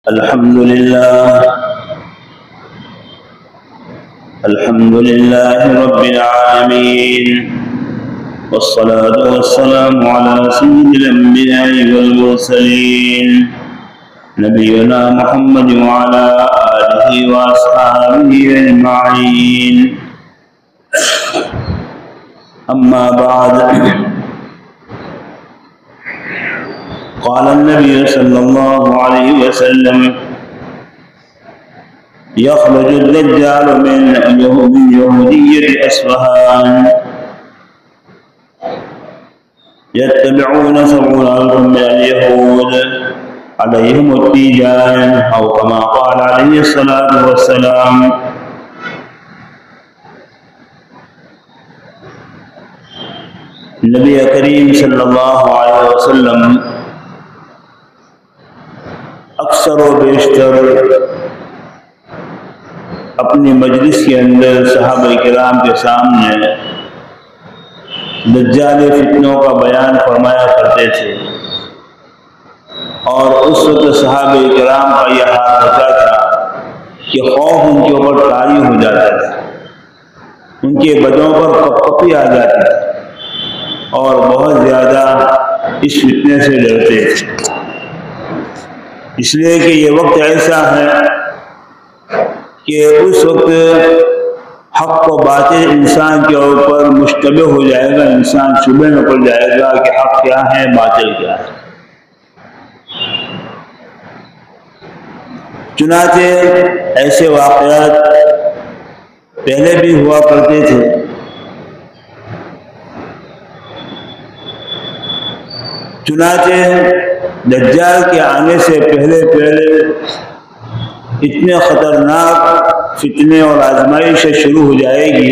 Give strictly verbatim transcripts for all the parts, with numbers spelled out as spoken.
الحمد لله الحمد لله رب العالمين، والصلاة والسلام على سيد الأنبياء والمرسلين نبينا محمد وعلى آله وأصحابه أجمعين. أما بعد، قال النبي صلى الله عليه وسلم: يخرج الدجال من يهودية أصفهان يتبعون سبعون ألفا من اليهود عليهم التيجان، أو كما قال عليه الصلاة والسلام. نبی کریم صلی اللہ علیہ وسلم اکثر و بیشتر اپنی مجلس کے اندر صحابہ کرام کے سامنے دجال فتنوں کا بیان فرمایا کرتے تھے، اور اس وقت صحابہ کرام کا یہ حال ہوتا تھا کہ خوف ان کے اوپر طاری ہو جاتا تھا، ان کے بدنوں پر کپ کپی آ جاتی تھی اور بہت زیادہ اس فتنے سے ڈرتے تھے، اس لیے کہ یہ وقت ایسا ہے کہ اس وقت حق و باطل انسان کے اوپر مشتبہ ہو جائے گا، انسان شبہ میں پڑ جائے گا کہ حق کیا ہے باطل کیا ہے. چنانچہ ایسے واقعات پہلے بھی ہوا کرتے تھے. چنانچہ دجال کے آنے سے پہلے پہلے اتنے خطرناک فتنے اور آزمائشیں شروع ہو جائے گی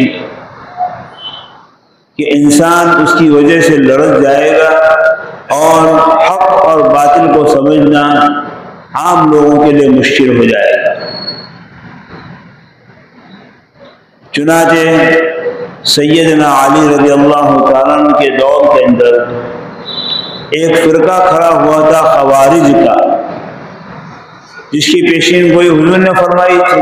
کہ انسان اس کی وجہ سے لڑک جائے گا، اور حق اور باطل کو سمجھنا عام لوگوں کے لیے مشکل ہو جائے گا. چنانچہ سیدنا علی رضی اللہ تعالیٰ عنہ کے دور کے اندر ایک فرقہ کھڑا ہوا تھا خوارج کا، جس کی پیشین گوئی حضور نے فرمائی تھی.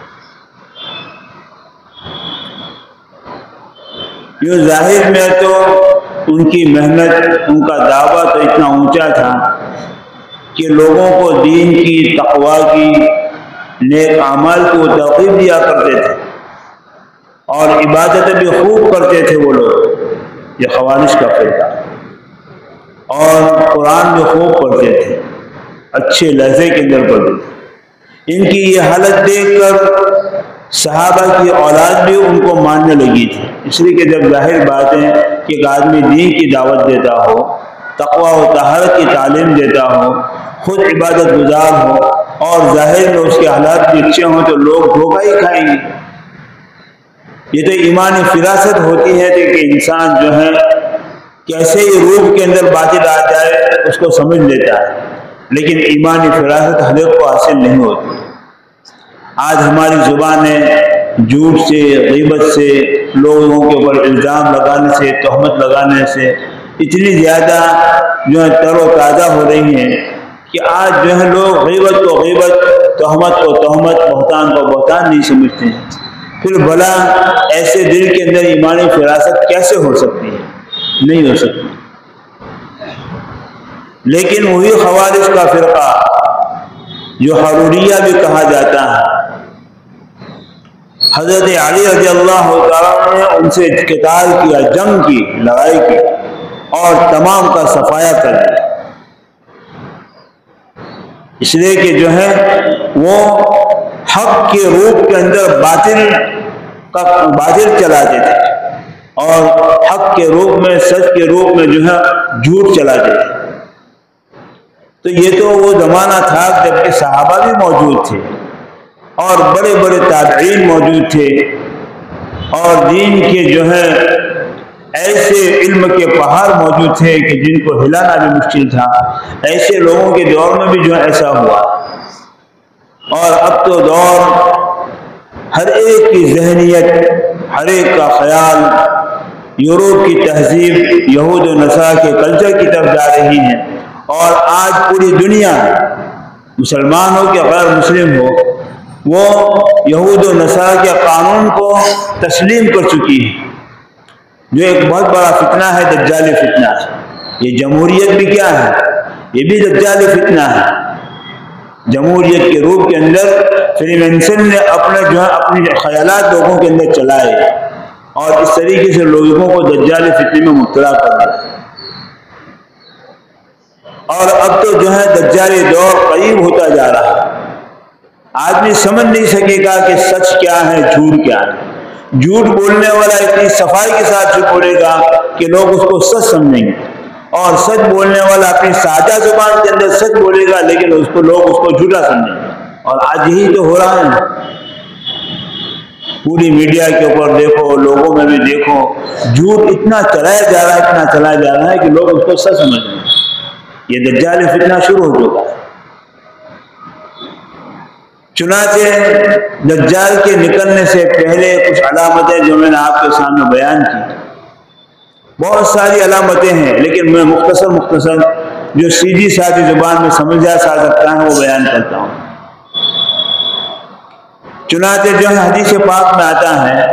یہ ظاہر میں تو ان کی محنت، ان کا دعویٰ تو اتنا اونچا تھا کہ لوگوں کو دین کی، تقوی کی، نیک اعمال کو ترغیب دیا کرتے تھے، اور عبادت بھی خوب کرتے تھے وہ لوگ، یہ خوارج کا فرقہ، اور قرآن بھی خوب پڑھتے تھے، اچھے لہجے کے اندر پڑھتے تھے. ان کی یہ حالت دیکھ کر صحابہ کی اولاد بھی ان کو ماننے لگی تھی، اس لیے کہ جب ظاہر بات ہے کہ ایک آدمی دین کی دعوت دیتا ہو، تقوی و طہارت کی تعلیم دیتا ہو، خود عبادت گزار ہو، اور ظاہر میں اس کے حالات بھی اچھے ہوں، تو لوگ دھوکہ ہی کھائیں گے. یہ تو ایمانی فراست ہوتی ہے کہ انسان جو ہے کیسے ہی روح کے اندر باطل آ جائے اس کو سمجھ لیتا ہے، لیکن ایمانی فراست ہر ایک کو حاصل نہیں ہوتی. آج ہماری زبانیں جھوٹ سے، غیبت سے، لوگوں کے اوپر الزام لگانے سے، تہمت لگانے سے اتنی زیادہ جو ہے تر و تازہ ہو رہی ہیں کہ آج جو ہے لوگ غیبت کو غیبت، تہمت کو تہمت، بہتان کو بہتان نہیں سمجھتے ہیں. پھر بھلا ایسے دل کے اندر ایمانی فراست کیسے ہو سکتی ہے؟ نہیں ہو سکتی. لیکن وہی خوارج کا فرقہ جو حروریہ بھی کہا جاتا ہے، حضرت علی رضی اللہ تعالیٰ نے ان سے قتال کیا، جنگ کی، لڑائی کی، اور تمام کا صفایا کر دیا، اس لیے کہ جو ہے وہ حق کے روپ کے اندر باطل کا باطل چلاتے تھے، اور حق کے روپ میں، سچ کے روپ میں جو ہے جھوٹ چلاتے تھے. تو یہ تو وہ زمانہ تھا جب کہ صحابہ بھی موجود تھے، اور بڑے بڑے تابعین موجود تھے، اور دین کے جو ہے ایسے علم کے پہاڑ موجود تھے کہ جن کو ہلانا بھی مشکل تھا. ایسے لوگوں کے دور میں بھی جو ایسا ہوا. اور اب تو دور ہر ایک کی ذہنیت، ہر ایک کا خیال یورپ کی تہذیب، یہود و نصارہ کے کلچر کی طرف جا رہی ہیں، اور آج پوری دنیا مسلمان ہو کہ غیر مسلم ہو، وہ یہود و نصارہ کے قانون کو تسلیم کر چکی ہے، جو ایک بہت بڑا فتنہ ہے، دجالی فتنہ ہے۔ یہ جمہوریت بھی کیا ہے؟ یہ بھی دجالی فتنہ ہے۔ جمہوریت کے روپ کے اندر فری مینسن نے اپنے جو ہے اپنی خیالات لوگوں کے اندر چلائے اور اس طریقے سے لوگوں کو دجالی فتنے میں مبتلا کر دیا، اور اب تو جو ہے دجالی دور قریب ہوتا جا رہا ہے۔ آدمی سمجھ نہیں سکے گا کہ سچ کیا ہے، جھوٹ کیا ہے۔ جھوٹ بولنے والا اتنی صفائی کے ساتھ جھوٹ بولے گا کہ لوگ اس کو سچ سمجھیں گے، اور سچ بولنے والا اپنی سادہ زبان کے اندر سچ بولے گا لیکن اس کو لوگ اس کو جھوٹا سمجھیں گے۔ اور آج یہی تو ہو رہا ہے، پوری میڈیا کے اوپر دیکھو، لوگوں میں بھی دیکھو، جھوٹ اتنا چلایا جا رہا ہے، اتنا چلایا جا رہا ہے کہ لوگ اس کو سچ سمجھ رہے ہیں۔ یہ دجالی فتنہ شروع ہو چکا ہے۔ چنانچہ دجال کے نکلنے سے پہلے کچھ علامتیں جو میں نے آپ کے سامنے بیان کی، بہت ساری علامتیں ہیں، لیکن میں مختصر مختصر جو سیدھی سادی زبان میں سمجھ جا سکتا ہے وہ بیان کرتا ہوں۔ چنانچہ جو ہے حدیث پاک میں آتا ہے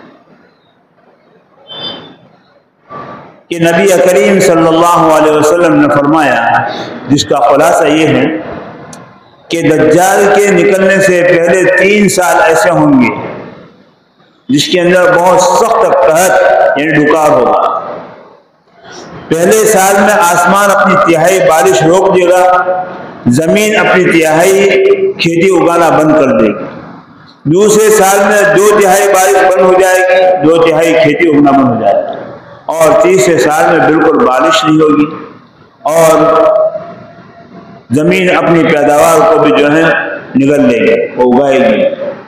کہ نبی کریم صلی اللہ علیہ وسلم نے فرمایا، جس کا خلاصہ یہ ہے کہ دجال کے نکلنے سے پہلے تین سال ایسے ہوں گے جس کے اندر بہت سخت قحط یعنی ڈکار ہوگا۔ پہلے سال میں آسمان اپنی تہائی بارش روک دے گا، زمین اپنی تہائی کھیتی اگانا بند کر دے گی۔ دوسرے سال میں دو تہائی بارش بند ہو جائے گی، دو تہائی کھیتی اگنا بند ہو جائے گی، اور تیسرے سال میں بالکل بارش نہیں ہوگی اور زمین اپنی پیداوار کو بھی جو ہے نگل لے گی، وہ اگائے گی۔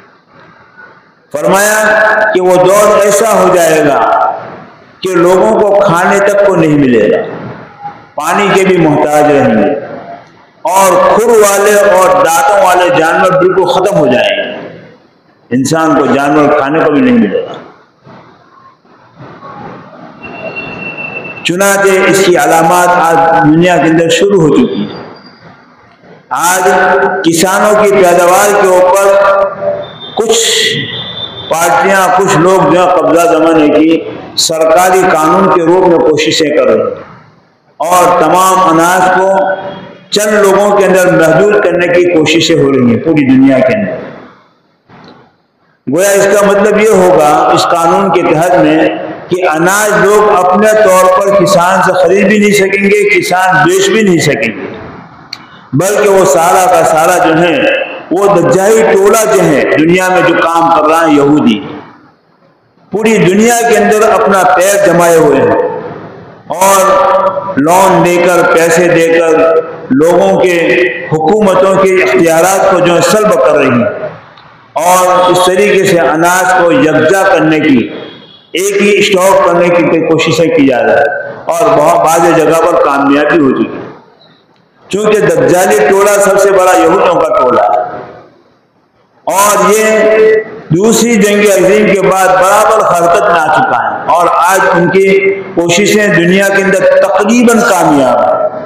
فرمایا کہ وہ دور ایسا ہو جائے گا کہ لوگوں کو کھانے تک کو نہیں ملے گا، پانی کے بھی محتاج رہیں گے، اور کھر والے اور دانتوں والے جانور بالکل ختم ہو جائیں گے، انسان کو جانور کھانے کو بھی نہیں ملے گا۔ چنانچہ اس کی علامات آج دنیا کے اندر شروع ہو چکی ہیں۔ آج کسانوں کی پیداوار کے اوپر کچھ پارٹیاں، کچھ لوگ جو قبضہ زمانے کی سرکاری قانون کے روپ میں کوششیں کر رہے ہیں، اور تمام اناج کو چند لوگوں کے اندر محدود کرنے کی کوششیں ہو رہی ہیں پوری دنیا کے اندر۔ گویا اس کا مطلب یہ ہوگا اس قانون کے تحت میں کہ اناج لوگ اپنے طور پر کسان سے خرید بھی نہیں سکیں گے، کسان بیچ بھی نہیں سکیں گے، بلکہ وہ سارا کا سارا جو ہے وہ دجالی ٹولہ جو ہے دنیا میں جو کام کر رہا ہے یہودی، پوری دنیا کے اندر اپنا پیر جمائے ہوئے ہیں، اور لون دے کر، پیسے دے کر لوگوں کے، حکومتوں کے اختیارات کو جو ہے سلب کر رہی ہیں، اور اس طریقے سے اناج کو یکجا کرنے کی، ایک ہی اسٹاک کرنے کی کوششیں کی جا رہی ہے، اور بہت بعض جگہ پر کامیابی ہو چکی ہے، چونکہ دجالی ٹولہ سب سے بڑا یہودیوں کا ٹولہ ہے، اور یہ دوسری جنگ عظیم کے بعد برابر حرکت میں آ چکا ہے، اور آج ان کی کوششیں دنیا کے اندر تقریباً کامیاب ہیں۔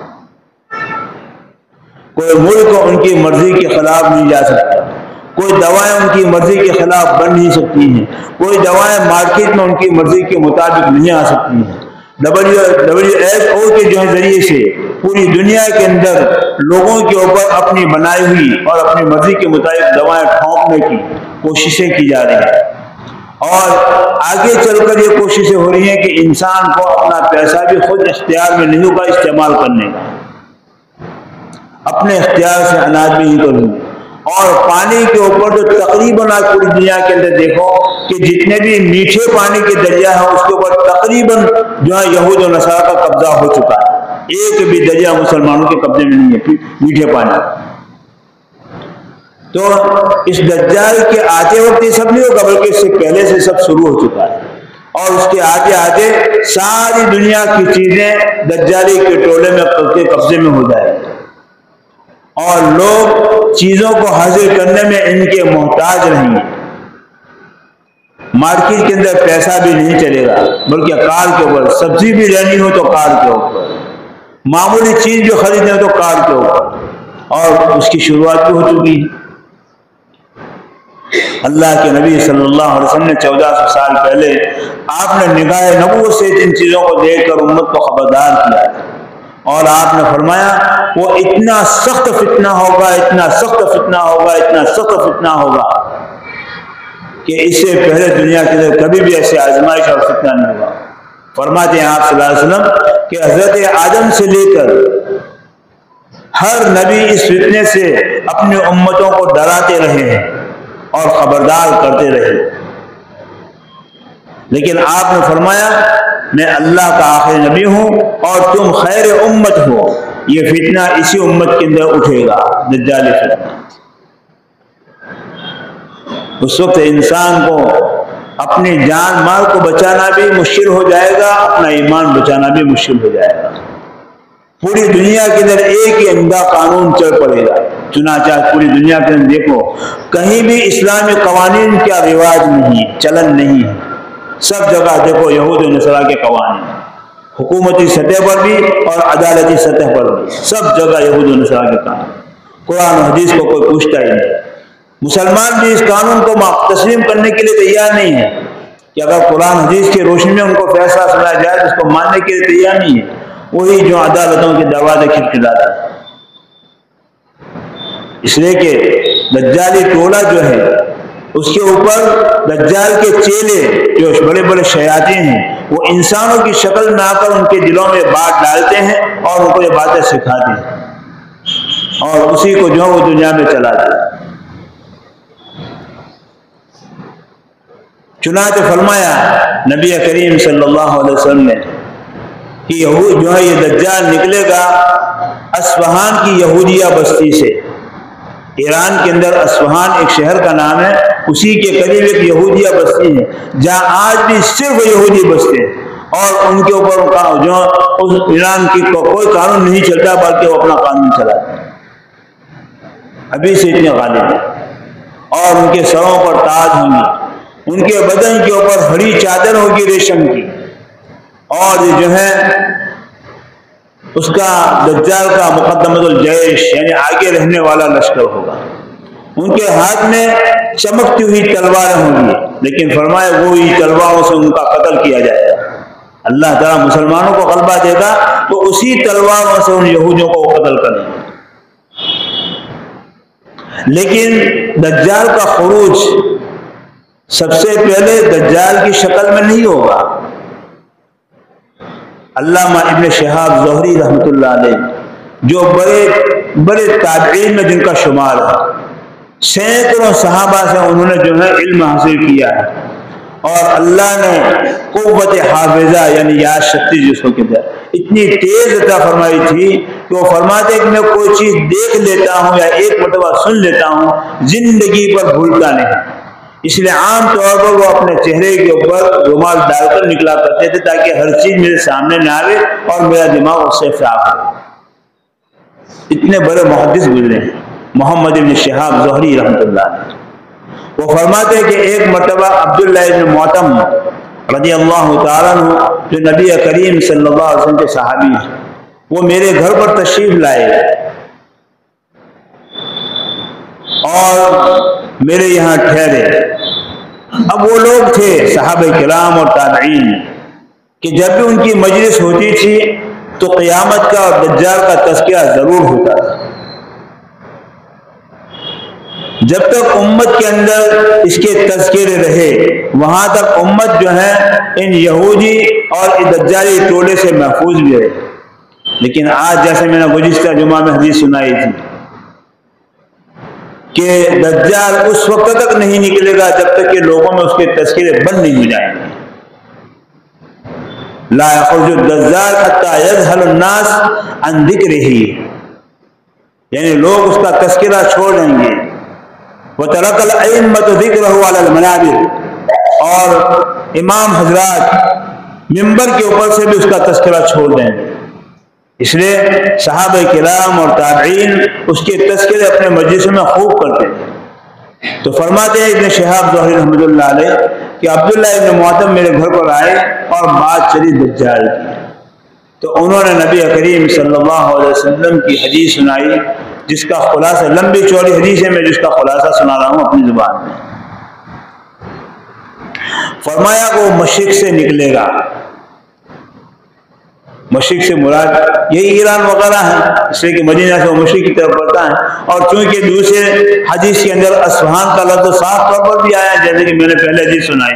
کوئی ملک ان کی مرضی کے خلاف نہیں جا سکتا، کوئی دوائیں ان کی مرضی کے خلاف بن نہیں سکتی ہیں، کوئی دوائیں مارکیٹ میں ان کی مرضی کے مطابق نہیں آ سکتی ہیں۔ ڈبلیو ڈبلیو ایچ او کے جو ہے ذریعے سے پوری دنیا کے اندر لوگوں کے اوپر اپنی بنائی ہوئی اور اپنی مرضی کے مطابق دوائیں ٹھونکنے کی کوششیں کی جا رہی ہیں، اور آگے چل کر یہ کوششیں ہو رہی ہیں کہ انسان کو اپنا پیسہ بھی خود اختیار میں نہیں ہوگا استعمال کرنے کا، اپنے اختیار سے اناج بھی نہیں کروں، اور پانی کے اوپر جو تقریباً آج پوری دنیا کے اندر دیکھو کہ جتنے بھی میٹھے پانی کے دریا ہیں اس کے اوپر تقریباً جو ہے یہود و نصارہ کا قبضہ ہو چکا ہے، ایک بھی دریا مسلمانوں کے قبضے میں نہیں ہے میٹھے پانی۔ تو اس دجال کے آتے وقت یہ سب نہیں ہوگا، بلکہ اس سے پہلے سے سب شروع ہو چکا ہے، اور اس کے آتے آتے ساری دنیا کی چیزیں دجالی کے ٹولے میں قبضے میں ہو جائے گی، اور لوگ چیزوں کو حاصل کرنے میں ان کے محتاج رہیں گے۔ مارکیٹ کے اندر پیسہ بھی نہیں چلے گا، بلکہ کار کے اوپر، سبزی بھی لینی ہو تو کار کے اوپر، معمولی چیز بھی خریدنی ہو تو کار کے اوپر، اور اس کی شروعات بھی ہو چکی ہے۔ اللہ کے نبی صلی اللہ علیہ وسلم نے چودہ سو سال پہلے آپ نے نگاہ نبوت سے ان چیزوں کو دیکھ کر امت کو خبردار کیا اور آپ نے فرمایا وہ اتنا سخت فتنہ ہوگا، اتنا سخت فتنہ ہوگا، اتنا سخت فتنہ ہوگا کہ اس سے پہلے دنیا کے اندر کبھی بھی ایسے آزمائش اور فتنہ نہیں ہوگا۔ فرماتے ہیں آپ صلی اللہ علیہ وسلم کہ حضرت آدم سے لے کر ہر نبی اس فتنے سے اپنی امتوں کو ڈراتے رہے ہیں اور خبردار کرتے رہے، لیکن آپ نے فرمایا میں اللہ کا آخری نبی ہوں اور تم خیر امت ہو، یہ فتنہ اسی امت کے اندر اٹھے گا، دجالی فتنہ۔ اس وقت انسان کو اپنی جان مال کو بچانا بھی مشکل ہو جائے گا، اپنا ایمان بچانا بھی مشکل ہو جائے گا۔ پوری دنیا کے اندر ایک ہی عمدہ قانون چل پڑے گا، چنانچہ پوری دنیا کے اندر دیکھو کہیں بھی اسلامی قوانین کا رواج نہیں، چلن نہیں ہے، سب جگہ دیکھو یہود و نصارہ کے قوانین، حکومتی سطح پر بھی اور عدالتی سطح پر بھی سب جگہ یہود و نصارہ کے قانون، قرآن و حدیث کو کوئی پوچھتا ہی نہیں۔ مسلمان بھی اس قانون کو تسلیم کرنے کے لیے تیار نہیں ہے کہ اگر قرآن حدیث کی روشنی میں ان کو فیصلہ سنایا جائے تو اس کو ماننے کے لیے تیار نہیں ہے، وہی جو عدالتوں کے دروازے کھٹکھٹاتا ہے۔ اس لیے کہ دجالی ٹولہ جو ہے اس کے اوپر دجال کے چیلے جو بڑے بڑے شیاطین ہیں وہ انسانوں کی شکل میں آ کر ان کے دلوں میں بات ڈالتے ہیں اور ان کو یہ باتیں سکھاتے ہیں اور اسی کو جو وہ دنیا میں چلاتے ہیں۔ چنانچہ فرمایا نبی کریم صلی اللہ علیہ وسلم نے کہ یہود جو ہے یہ دجال نکلے گا اصفہان کی یہودیہ بستی سے۔ ایران کے اندر اصفہان ایک شہر کا نام ہے، اسی کے قریب ایک یہودیہ بستی ہے جہاں آج بھی صرف یہودی بستے ہیں اور ان کے اوپر جو اس ایران کی کوئی قانون نہیں چلتا بلکہ وہ اپنا قانون چلاتے ہیں، ابھی سے اتنے غالب ہیں، اور ان کے سروں پر تاج ہوں گے، ان کے بدن کے اوپر ہری چادر ہوگی ریشم کی، اور جو ہے اس کا دجال کا مقدمۃ الجیش یعنی آگے رہنے والا لشکر ہوگا، ان کے ہاتھ میں چمکتی ہوئی تلواریں ہوں گی، لیکن فرمایا وہی تلواروں سے ان کا قتل کیا جائے گا۔ اللہ تعالیٰ مسلمانوں کو غلبہ دے گا تو اسی تلواروں سے ان یہودیوں کو قتل کریں گے۔ لیکن دجال کا خروج سب سے پہلے دجال کی شکل میں نہیں ہوگا۔ علامہ ابن شہاب زہری رحمۃ اللہ علیہ جو بڑے بڑے تابعین میں جن کا شمار ہے، سینکڑوں صحابہ سے انہوں نے جو ہے علم حاصل کیا ہے اور اللہ نے قوت حافظہ یعنی یاد شکتی جس کو کہتے ہیں اتنی تیز عطا فرمائی تھی کہ وہ فرماتے کہ میں کوئی چیز دیکھ لیتا ہوں یا ایک مرتبہ سن لیتا ہوں زندگی پر بھولتا نہیں، اس لیے عام طور پر وہ اپنے چہرے کے اوپر رومال ڈال کر نکلا کرتے تھے تاکہ ہر چیز میرے سامنے نہ آئے اور میرا دماغ اس سے صاف ہو۔ اتنے بڑے محدث گزرے ہیں محمد ابن شہاب زہری رحمۃ اللہ علیہ، وہ فرماتے ہیں کہ ایک مرتبہ عبداللہ ابن معتم رضی اللہ تعالیٰ عنہ جو نبی کریم صلی اللہ علیہ وسلم کے صحابی ہیں، وہ میرے گھر پر تشریف لائے اور میرے یہاں ٹھہرے۔ اب وہ لوگ تھے صحابہ کرام اور تابعین کہ جب بھی ان کی مجلس ہوتی تھی تو قیامت کا اور دجال کا تذکرہ ضرور ہوتا تھا۔ جب تک امت کے اندر اس کے تذکرے رہے وہاں تک امت جو ہے ان یہودی اور دجالی ٹولے سے محفوظ بھی رہے، لیکن آج جیسے میں نے گزشتہ جمعہ میں حدیث سنائی تھی کہ دجال اس وقت تک نہیں نکلے گا جب تک کہ لوگوں میں اس کے تذکرے بند نہیں ہو جائیں گے۔ لا يخرج الدجال حتى يذهل الناس عن ذکرہ، یعنی لوگ اس کا تذکرہ چھوڑ دیں گے۔ وترك الائمة ذکرہ علی المنابر، اور امام حضرات ممبر کے اوپر سے بھی اس کا تذکرہ چھوڑ دیں گے۔ اس لیے صحابہ کرام اور تابعین اس کے تذکرے اپنے مجلسوں میں خوب کرتے ہیں۔ تو فرماتے ہیں ابن شہاب زہری رحمۃ اللہ علیہ کہ عبداللہ ابن معتم میرے گھر پر آئے اور بات چلی دجال کی، تو انہوں نے نبی کریم صلی اللہ علیہ وسلم کی حدیث سنائی جس کا خلاصہ لمبی چوڑی حدیث ہے، میں جس کا خلاصہ سنا رہا ہوں اپنی زبان میں۔ فرمایا کہ وہ مشرق سے نکلے گا۔ مشرق سے مراد یہی ایران وغیرہ ہے، اس لیے کہ مدینہ سے وہ مشرق کی طرف بڑھتا ہے، اور چونکہ دوسرے حدیث کے اندر اصفہان کا لفظ صاف طور پر بھی آیا جیسے کہ میں نے پہلے حدیث سنائی،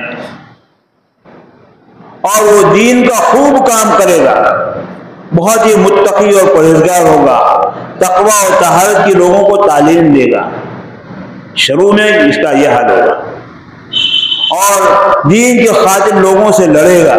اور وہ دین کا خوب کام کرے گا، بہت ہی متقی اور پرہیزگار ہوگا، تقوی اور طہارت کی لوگوں کو تعلیم دے گا۔ شروع میں اس کا یہ حال ہوگا، اور دین کے خاطر لوگوں سے لڑے گا،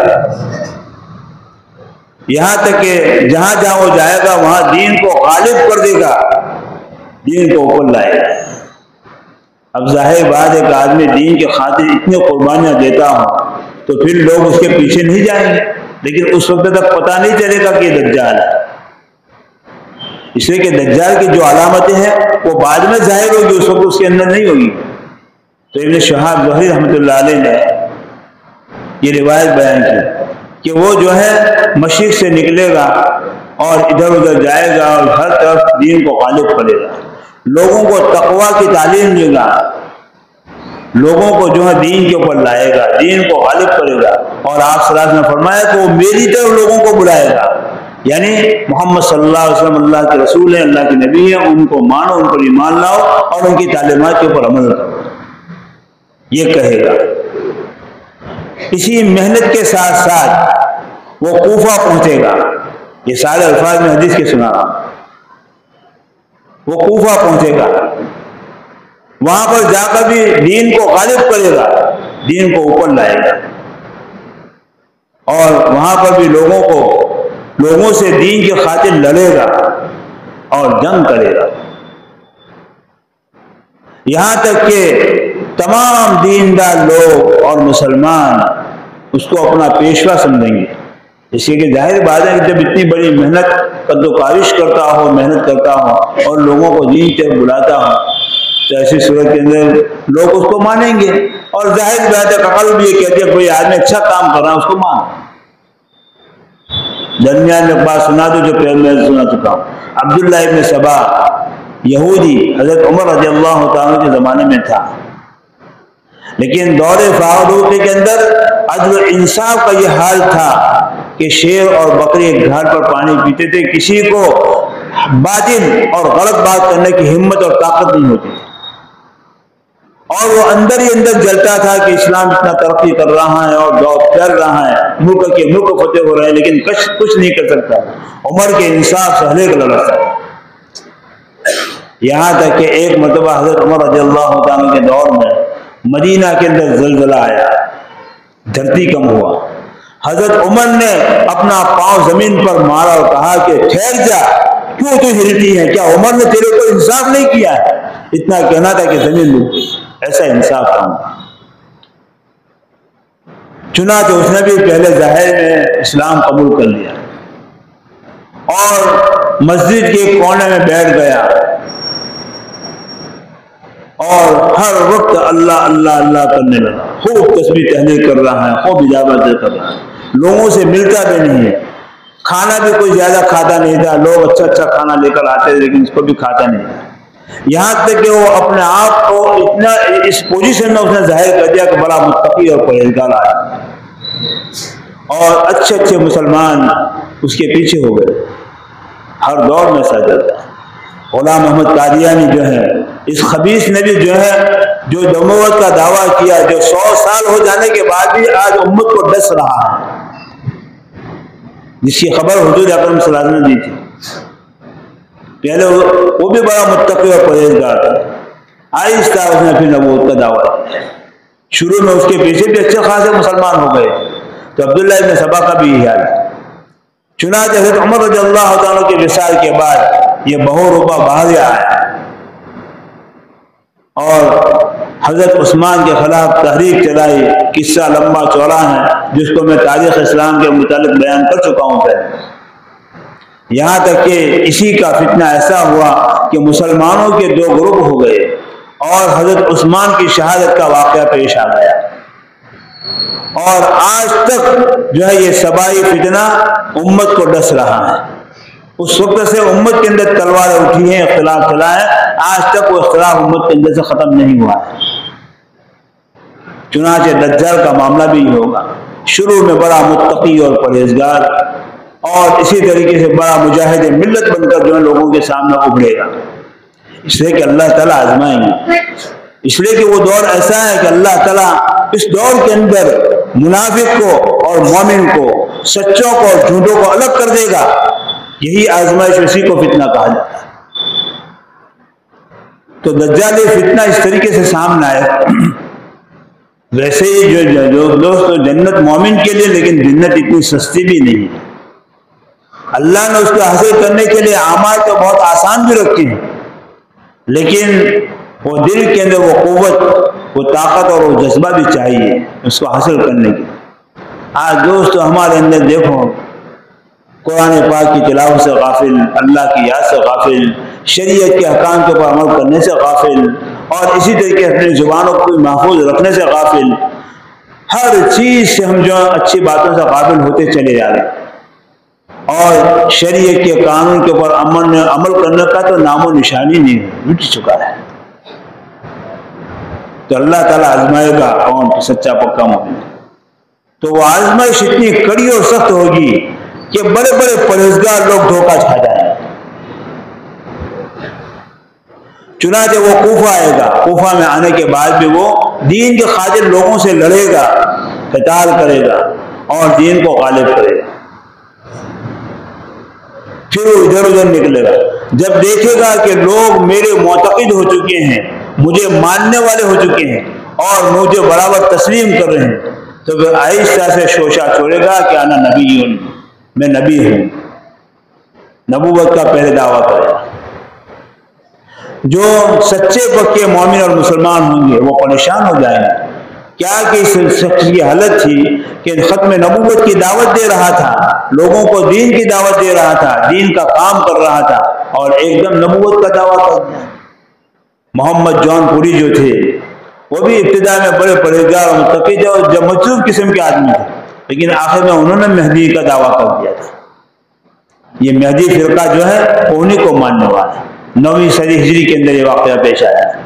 یہاں تک کہ جہاں جہاں وہ جائے گا وہاں دین کو غالب کر دے گا، دین کو اوپر لائے گا۔ اب ظاہر بات ہے کہ آدمی دین کے خاطر اتنی قربانیاں دیتا ہوں تو پھر لوگ اس کے پیچھے نہیں جائیں گے، لیکن اس وقت تک پتہ نہیں چلے گا کہ یہ دجال ہے، اس لیے کہ دجال کی جو علامتیں ہیں وہ بعد میں ظاہر ہوگی، اس وقت اس کے اندر نہیں ہوگی۔ تو ابن شہاب زہری رحمۃ اللہ علیہ نے یہ روایت بیان کی کہ وہ جو ہے مشرق سے نکلے گا اور ادھر ادھر جائے گا اور ہر طرف دین کو غالب کرے گا، لوگوں کو تقوی کی تعلیم دے گا، لوگوں کو جو ہے دین کے اوپر لائے گا، دین کو غالب کرے گا، اور آپ صلی اللہ علیہ وسلم نے فرمایا کہ وہ میری طرف لوگوں کو بلائے گا، یعنی محمد صلی اللہ علیہ وسلم اللہ کے رسول ہیں، اللہ کے نبی ہیں، ان کو مانو، ان پر ایمان لاؤ اور ان کی تعلیمات کے اوپر عمل کرو، یہ کہے گا۔ اسی محنت کے ساتھ ساتھ وہ کوفہ پہنچے گا، یہ سارے الفاظ میں حدیث کے سنا رہا ہوں، وہ کوفہ پہنچے گا، وہاں پر جا کر بھی دین کو غالب کرے گا، دین کو اوپر لائے گا، اور وہاں پر بھی لوگوں کو لوگوں سے دین کی خاطر لڑے گا اور جنگ کرے گا، یہاں تک کہ تمام دیندار لوگ اور مسلمان اس کو اپنا پیشوا سمجھیں گے، اس لیے کہ ظاہر بات ہے کہ جب اتنی بڑی محنت قد و کاوش کرتا ہو، محنت کرتا ہو اور لوگوں کو دین کی طرف بلاتا ہو، تو ایسی صورت کے اندر لوگ اس کو مانیں گے، اور ظاہر بات ہے عقل بھی یہ کہتی ہے کوئی آدمی اچھا کام کر رہا ہے اس کو مان۔ درمیان میں بات سنا دو جو پہلے میں سنا چکا ہوں، عبداللہ ابن سبا یہودی حضرت عمر رضی اللہ تعالیٰ کے زمانے میں تھا، لیکن دور فاروق کے اندر عدل و انصاف کا یہ حال تھا کہ شیر اور بکری گھاٹ پر پانی پیتے تھے، کسی کو باطل اور غلط بات کرنے کی ہمت اور طاقت نہیں ہوتی تھی، اور وہ اندر ہی اندر جلتا تھا کہ اسلام اتنا ترقی کر رہا ہے اور دور پھیل رہا ہے، ملک کے ملک فتح ہو رہے ہیں، لیکن کچھ کچھ نہیں کر سکتا۔ عمر کے انصاف سے ہلے کا لڑتا تھا، یہاں تک کہ ایک مرتبہ حضرت عمر رضی اللہ تعالیٰ کے دور میں مدینہ کے اندر زلزلہ آیا، دھرتی کم ہوا، حضرت عمر نے اپنا پاؤں زمین پر مارا اور کہا کہ ٹھہر جا، کیوں تو ہلتی ہے؟ کیا عمر نے تیرے کو انصاف نہیں کیا ہے؟ اتنا کہنا تھا کہ زمین رک، ایسا انصاف تھا۔ چنانچہ اس نے بھی پہلے ظاہر میں اسلام قبول کر لیا اور مسجد کے کونے میں بیٹھ گیا اور ہر وقت اللہ اللہ اللہ کرنے لگا، خوب تسبیح تحلیل کر رہا ہے، خوب اجابت کر رہا ہے، لوگوں سے ملتا بھی نہیں ہے، کھانا بھی کوئی زیادہ کھاتا نہیں تھا، لوگ اچھا اچھا کھانا لے کر آتے تھے لیکن اس کو بھی کھاتا نہیں تھا، یہاں تک کہ وہ اپنے آپ کو اتنا اس پوزیشن میں اس نے ظاہر کر دیا کہ بڑا متقی اور پرہیزگار آدمی، اور اچھے اچھے مسلمان اس کے پیچھے ہو گئے، ہر دور میں ایسا چلتا ہے۔ غلام محمد قادیانی جو ہے، اس خبیث نے بھی جو ہے جو نبوت کا دعویٰ کیا، جو سو سال ہو جانے کے بعد بھی آج امت کو ڈس رہا ہے، جس کی خبر حضور اکرم صلی اللہ علیہ وسلم نے دی تھی، پہلے وہ بھی بڑا متقی اور پرہیزگار تھا، آہستہ اس نے پھر نبوت کا دعویٰ کیا، شروع میں اس کے پیچھے بھی اچھے خاصے مسلمان ہو گئے، تو عبداللہ ابن سبا کا بھی یہ حال ہے۔ چنانچہ حضرت عمر رضی اللہ تعالیٰ کے وصال کے بعد یہ بہو روبہ باہر آیا اور حضرت عثمان کے خلاف تحریک چلائی، قصہ لمبا چوڑا ہے جس کو میں تاریخ اسلام کے متعلق بیان کر چکا ہوں پہلے، یہاں تک کہ اسی کا فتنہ ایسا ہوا کہ مسلمانوں کے دو گروپ ہو گئے اور حضرت عثمان کی شہادت کا واقعہ پیش آ گیا، اور آج تک جو ہے یہ سبائی فتنہ امت کو ڈس رہا ہے، اس وقت سے امت کے اندر تلواریں اٹھی ہیں، اختلاف چلا ہے، آج تک وہ اختلاف امت کے اندر سے ختم نہیں ہوا ہے۔ چنانچہ دجال کا معاملہ بھی یہ ہوگا، شروع میں بڑا متقی اور پرہیزگار اور اسی طریقے سے بڑا مجاہد ملت بن کر جو ہے لوگوں کے سامنے ابھرے گا، اس لیے کہ اللہ تعالیٰ آزمائیں گے، اس لیے کہ وہ دور ایسا ہے کہ اللہ تعالیٰ اس دور کے اندر منافق کو اور مومن کو، سچوں کو اور جھوٹوں کو الگ کر دے گا۔ یہی آزمائش، اسی کو فتنہ کہا جاتا ہے۔ تو دجالی فتنہ اس طریقے سے سامنے آئے۔ ویسے ہی جو جو دوست جنت مومن کے لیے، لیکن جنت اتنی سستی بھی نہیں ہے۔ اللہ نے اس کو حاصل کرنے کے لیے اعمال تو بہت آسان بھی رکھے ہیں، لیکن وہ دل کے اندر وہ قوت، وہ طاقت اور وہ جذبہ بھی چاہیے اس کو حاصل کرنے کے۔ آج دوست ہمارے اندر دیکھو، قرآن پاک کی تلاوت سے غافل، اللہ کی یاد سے غافل، شریعت کے احکام کے اوپر عمل کرنے سے غافل، اور اسی طریقے اپنی زبانوں کو محفوظ رکھنے سے غافل، ہر چیز سے ہم جو اچھی باتوں سے غافل ہوتے چلے جا رہے ہیں، اور شریعت کے قانون کے اوپر عمل عمل کرنے کا تو نام و نشانی نہیں، مٹ چکا ہے۔ تو اللہ تعالیٰ آزمائے گا کون؟ سچا پکا مومن۔ تو وہ آزمائش اتنی کڑی اور سخت ہوگی کہ بڑے بڑے پرہیزگار لوگ دھوکہ کھا جائیں گے۔ چنانچہ وہ کوفہ آئے گا، کوفہ میں آنے کے بعد بھی وہ دین کے خاطر لوگوں سے لڑے گا، قتال کرے گا اور دین کو غالب کرے گا۔ پھر وہ ادھر ادھر نکلے گا، جب دیکھے گا کہ لوگ میرے معتقد ہو چکے ہیں، مجھے ماننے والے ہو چکے ہیں اور مجھے برابر تسلیم کر رہے ہیں، تو پھر آہستہ سے شوشہ چھوڑے گا کہ انا نبی ہوں، میں نبی ہوں، نبوت کا پہلے دعویٰ کرے گا۔ جو سچے پکے مومن اور مسلمان ہوں گے وہ پریشان ہو جائیں گے، کیا کہ اس شخص کی حالت تھی کہ ختم نبوت کی دعوت دے رہا تھا، لوگوں کو دین کی دعوت دے رہا تھا، دین کا کام کر رہا تھا، اور ایک دم نبوت کا دعویٰ کر دیا۔ محمد جون پوری جو تھے وہ بھی ابتدا میں بڑے پرہیزگار اور متقی تھے اور جب مجذوب قسم کے آدمی تھے، لیکن آخر میں انہوں نے مہدی کا دعویٰ کر دیا تھا۔ یہ مہدی فرقہ جو ہے انہیں کو ماننے والا ہے۔ نویں صدی ہجری کے اندر یہ واقعہ پیش آیا ہے۔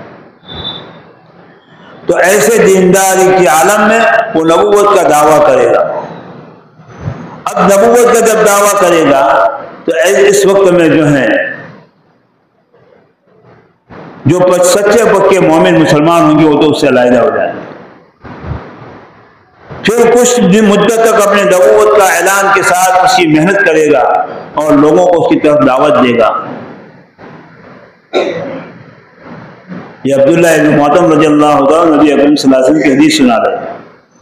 تو ایسے دینداری کے عالم میں وہ نبوت کا دعویٰ کرے گا۔ اب نبوت کا جب دعویٰ کرے گا تو اس وقت میں جو ہے جو سچے پکے مومن مسلمان ہوں گے وہ تو اس سے علیحدہ ہو جائیں گے۔ پھر کچھ بھی مدت تک اپنے نبوت کا اعلان کے ساتھ اس کی محنت کرے گا اور لوگوں کو اس کی طرف دعوت دے گا۔ یہ عبداللہ ابن معتم رضی اللہ عنہ نبی اکرم صلی اللہ علیہ وسلم کی حدیث سنا رہے ہیں۔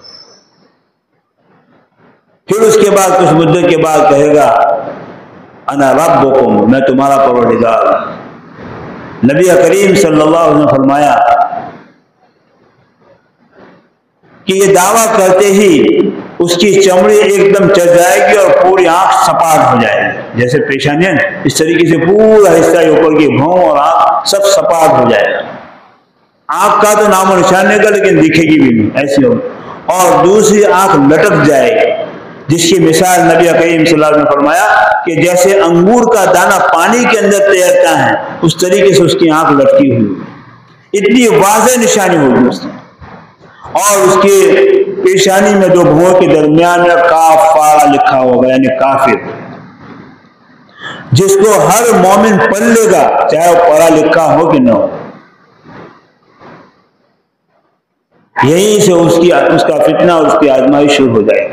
پھر اس کے بعد کچھ مدت کے بعد کہے گا انا ربکم، میں تمہارا پروردگار ہوں۔ نبی کریم صلی اللہ علیہ وسلم نے فرمایا کہ یہ دعویٰ کرتے ہی اس کی چمڑی ایک دم چل جائے گی اور پوری آنکھ سپاٹ ہو جائے گی، جیسے پیشانیاں اس طریقے سے پورا حصہ اوپر کی بھون اور آنکھ سب سپاٹ ہو جائے گا۔ آنکھ کا تو نام و نشان نہیں گا لیکن دکھے گی بھی نہیں، ایسی ہوگی، اور دوسری آنکھ لٹک جائے گی، جس کی مثال نبی کریم صلی اللہ علیہ وسلم نے فرمایا کہ جیسے انگور کا دانہ پانی کے اندر تیرتا ہے اس طریقے سے اس کی آنکھ لٹکی ہوئی، اتنی واضح نشانی ہوگی اس کی، اور اس کے پیشانی میں دو بھوؤں کے درمیان میں کاف فارا لکھا ہوگا، یعنی کافر، جس کو ہر مومن پڑھ لے گا چاہے وہ پڑھا لکھا ہو کہ نہ ہو۔ یہیں سے اس کی اس کا فتنہ اور اس کی آزمائش شروع ہو جائے گی،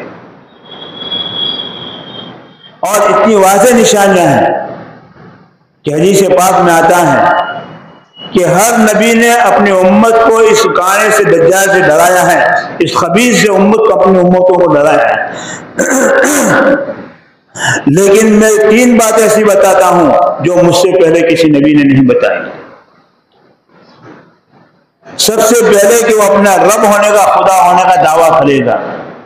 اور اتنی واضح نشانیاں ہیں کہ حدیث پاک میں آتا ہے کہ ہر نبی نے اپنی امت کو اس گانے سے دجال سے ڈرایا ہے، اس خبیث سے امت کو اپنی امتوں کو ڈرایا ہے، لیکن میں تین باتیں ایسی بتاتا ہوں جو مجھ سے پہلے کسی نبی نے نہیں بتائی۔ سب سے پہلے کہ وہ اپنا رب ہونے کا، خدا ہونے کا دعویٰ کرے گا،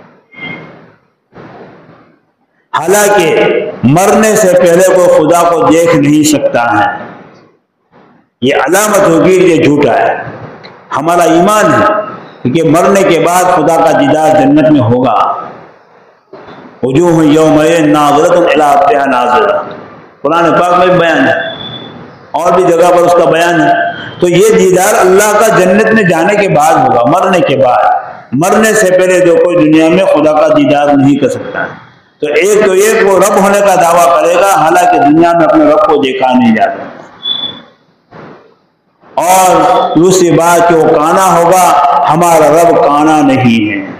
حالانکہ مرنے سے پہلے وہ خدا کو دیکھ نہیں سکتا ہے۔ یہ علامت ہوگی یہ جھوٹا ہے۔ ہمارا ایمان ہے کہ مرنے کے بعد خدا کا دیدار جنت میں ہوگا۔ وجوہ یومئذ ناظرۃ الی ربہا ناظرہ، قرآن پاک میں بھی بیان ہے اور بھی جگہ پر اس کا بیان ہے۔ تو یہ دیدار اللہ کا جنت میں جانے کے بعد ہوگا، مرنے کے بعد۔ مرنے سے پہلے جو کوئی دنیا میں خدا کا دیدار نہیں کر سکتا ہے۔ تو ایک تو ایک وہ رب ہونے کا دعویٰ کرے گا، حالانکہ دنیا میں اپنے رب کو دیکھا نہیں جا سکتا۔ اور دوسری بات کہ وہ کانا ہوگا، ہمارا رب کانا نہیں ہے۔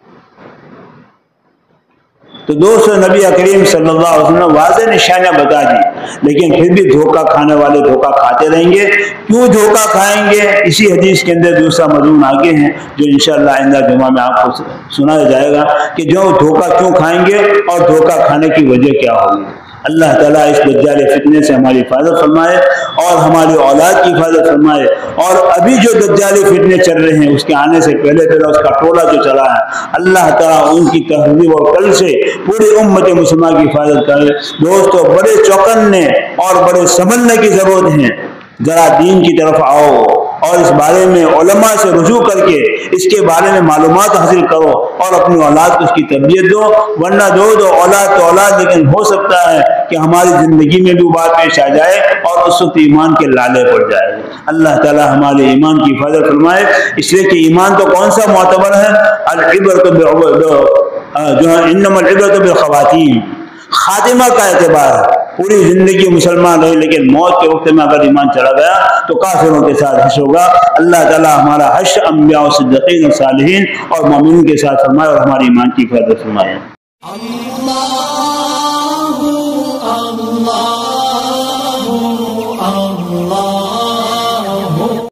تو دوستو نبی کریم صلی اللہ علیہ وسلم نے واضح نشانیاں بتا دی، لیکن پھر بھی دھوکہ کھانے والے دھوکہ کھاتے رہیں گے۔ کیوں دھوکہ کھائیں گے؟ اسی حدیث کے اندر دوسرا مضمون آگے ہیں جو انشاءاللہ آئندہ جمعہ میں آپ کو سنایا جائے گا کہ جو دھوکہ کیوں کھائیں گے اور دھوکہ کھانے کی وجہ کیا ہوگی۔ اللہ تعالیٰ اس دجال فتنے سے ہماری حفاظت فرمائے اور ہماری اولاد کی حفاظت فرمائے، اور ابھی جو دجالی فتنے چل رہے ہیں اس کے آنے سے پہلے پہلے اس کا ٹولہ جو چلا ہے، اللہ تعالیٰ ان کی تہذیب اور کل سے پوری امت مسلمہ کی حفاظت کرے۔ دوستو بڑے چوکنے اور بڑے سنبھلنے کی ضرورت ہے۔ ذرا دین کی طرف آؤ اور اس بارے میں علماء سے رجوع کر کے اس کے بارے میں معلومات حاصل کرو اور اپنی اولاد کو اس کی تربیت دو، ورنہ دو دو اولاد تو اولاد، لیکن ہو سکتا ہے کہ ہماری زندگی میں بھی بات پیش آ جائے اور اس وقت ایمان کے لالے پڑ جائے۔ اللہ تعالی ہمارے ایمان کی حفاظت فرمائے، اس لیے کہ ایمان تو کون سا معتبر ہے؟ العبرۃ جو ہے انما العبرۃ بالخواتیم، خاتمہ کا اعتبار ہے۔ پوری زندگی مسلمان رہے لیکن موت کے وقت میں اگر ایمان چلا گیا تو کافروں کے ساتھ حشر ہوگا۔ اللہ تعالیٰ ہمارا حشر انبیاء و صدیقین و صالحین اور مومنین کے ساتھ فرمائے اور ہماری ایمان کی حفاظت فرمائے۔